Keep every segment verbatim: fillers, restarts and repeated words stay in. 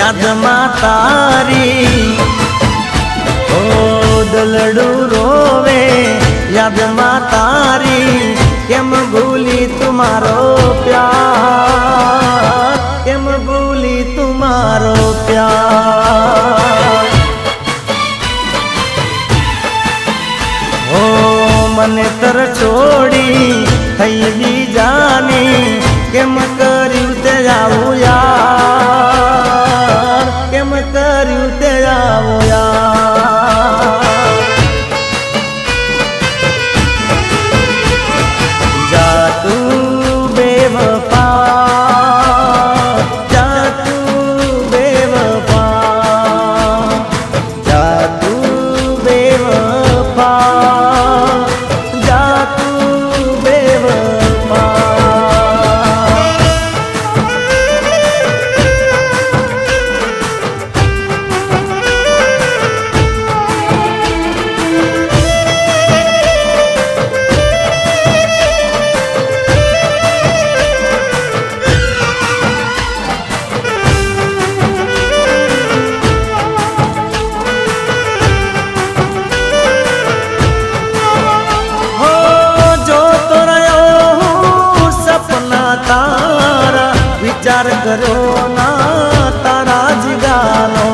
याद मां तारी। ओ दलड़ू रोवे याद मां तारी, केम भूली तुम्हारो प्यार, केम भूली तुम्हारो प्यार। ओ मने तर छोड़ी थई भी जानी, केम कर्यु ते जाऊं यार, केम कर्यु ते जाऊं यार। जा तू बेवफा, जा तू बेवफा, जा तू बेवफा, जा तू बेवफा। विचार करो ना तारा जिगानो,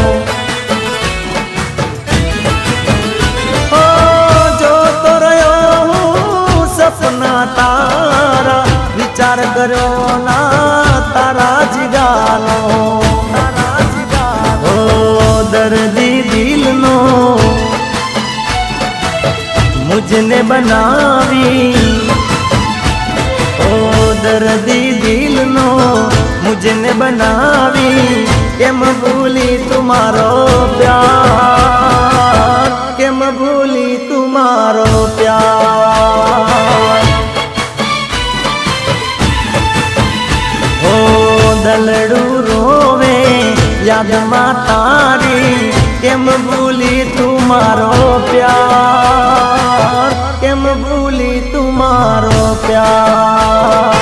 हो जो तो रहो सपना तारा, विचार करो ना तारा जिगानो, तारा जिगानो। हो दर्दी दिल नो मुझने बनावी, ओ दर्दी दिल नो मुझने बनावी, केम भूली तुम्हारो प्यार, केम भूली तुम्हारो प्यार। ओ दलड़ू रोवे याद मां तारी, केम भूली तुम्हारो प्यार, केम भूली तुम्हारो प्यार।